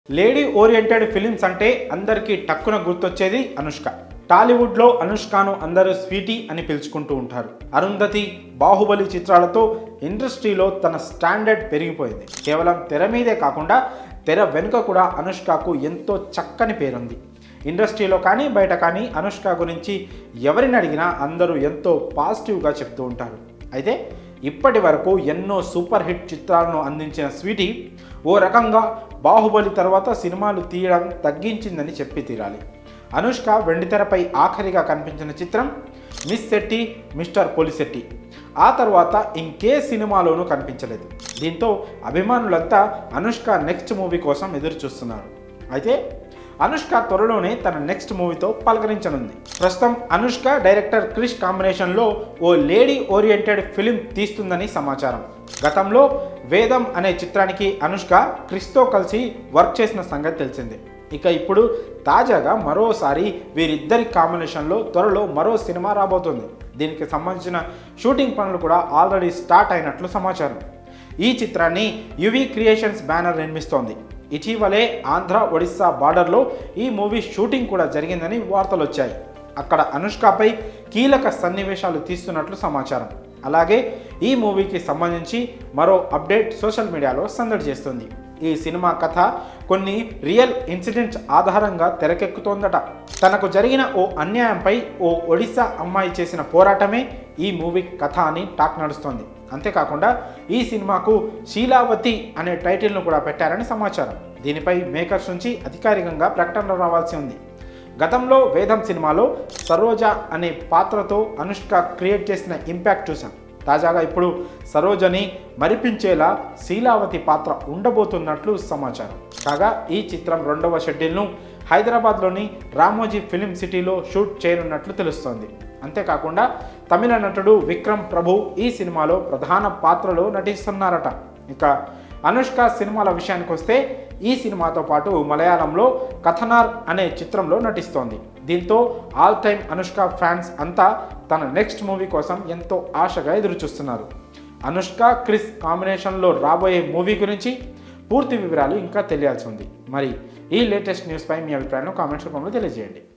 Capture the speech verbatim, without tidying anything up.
Lady oriented films అంటే అందరికీ టక్కున గుర్తొచ్చేది అనుష్క. టాలీవుడ్లో అనుష్కను అందరూ స్వీటీ అని పిలుచుకుంటూ ఉంటారు. అరుంధతి, బాహుబలి చిత్రాలతో ఇండస్ట్రీలో తన స్టాండర్డ్ పెరిగిపోయింది. కేవలం తెర మీదే కాకుండా తెర వెనుక కూడా అనుష్కకు ఎంతో చక్కని పేరుంది. ఇండస్ట్రీలో కానీ బయట కానీ అనుష్క గురించి ఎవరిని అడిగినా అందరూ ఎంతో పాజిటివ్గా చెప్తూ ఉంటారు. అయితే ఇప్పటి వరకు ఎన్నో సూపర్ హిట్ చిత్రాలను అందించిన స్వీటీ ఓ రకంగా బాహుబలి తర్వాత సినిమాలు తీయడం తగ్గించిందని చెప్పి తీరాలి. అనుష్క వెండితెరపై ఆఖరిగా కనిపించిన చిత్రం మిస్ శెట్టి మిస్టర్ పోలిశెట్టి. ఆ తర్వాత ఇంకే సినిమాలోనూ కనిపించలేదు. దీంతో అభిమానులంతా అనుష్క నెక్స్ట్ మూవీ కోసం ఎదురు చూస్తున్నారు. అయితే అనుష్క త్వరలోనే తన నెక్స్ట్ మూవీతో పలకరించనుంది. ప్రస్తుతం అనుష్క డైరెక్టర్ క్రిష్ కాంబినేషన్లో ఓ లేడీ ఓరియంటెడ్ ఫిలిం తీస్తుందని సమాచారం. గతంలో వేదం అనే చిత్రానికి అనుష్క క్రిష్తో కలిసి వర్క్ చేసిన సంగతి తెలిసిందే. ఇక ఇప్పుడు తాజాగా మరోసారి వీరిద్దరి కాంబినేషన్లో త్వరలో మరో సినిమా రాబోతుంది. దీనికి సంబంధించిన షూటింగ్ పనులు కూడా ఆల్రెడీ స్టార్ట్ అయినట్లు సమాచారం. ఈ చిత్రాన్ని యువి క్రియేషన్స్ బ్యానర్ నిర్మిస్తోంది. ఇటీవలే ఆంధ్ర ఒడిస్సా బార్డర్లో ఈ మూవీ షూటింగ్ కూడా జరిగిందని వార్తలు వచ్చాయి. అక్కడ అనుష్కపై కీలక సన్నివేశాలు తీస్తున్నట్లు సమాచారం. అలాగే ఈ మూవీకి సంబంధించి మరో అప్డేట్ సోషల్ మీడియాలో సందడి చేస్తుంది. ఈ సినిమా కథ కొన్ని రియల్ ఇన్సిడెంట్స్ ఆధారంగా తెరకెక్కుతోందట. తనకు జరిగిన ఓ అన్యాయంపై ఓ ఒడిస్సా అమ్మాయి చేసిన పోరాటమే ఈ మూవీ కథ అని టాక్ నడుస్తోంది. అంతేకాకుండా ఈ సినిమాకు శీలావతి అనే టైటిల్ను కూడా పెట్టారని సమాచారం. దీనిపై మేకర్స్ నుంచి అధికారికంగా ప్రకటన రావాల్సి ఉంది. గతంలో వేదం సినిమాలో సరోజ అనే పాత్రతో అనుష్క క్రియేట్ చేసిన ఇంపాక్ట్ చూసాం. తాజాగా ఇప్పుడు సరోజని మరిపించేలా శీలావతి పాత్ర ఉండబోతున్నట్లు సమాచారం. కాగా ఈ చిత్రం రెండవ షెడ్యూల్ను హైదరాబాద్లోని రామోజీ ఫిలిం సిటీలో షూట్ చేయనున్నట్లు తెలుస్తోంది. అంతేకాకుండా తమిళ నటుడు విక్రమ్ ప్రభు ఈ సినిమాలో ప్రధాన పాత్రలో నటిస్తున్నారట. ఇక అనుష్క సినిమాల విషయానికి వస్తే ఈ సినిమాతో పాటు మలయాళంలో కథనార్ అనే చిత్రంలో నటిస్తోంది. దీంతో ఆల్ టైమ్ అనుష్క ఫ్యాన్స్ అంతా తన నెక్స్ట్ మూవీ కోసం ఎంతో ఆశగా ఎదురుచూస్తున్నారు. అనుష్క క్రిష్ కాంబినేషన్లో రాబోయే మూవీ గురించి పూర్తి వివరాలు ఇంకా తెలియాల్సి ఉంది. మరి ఈ లేటెస్ట్ న్యూస్పై మీ అభిప్రాయాలను కామెంట్స్ రూపంలో తెలియజేయండి.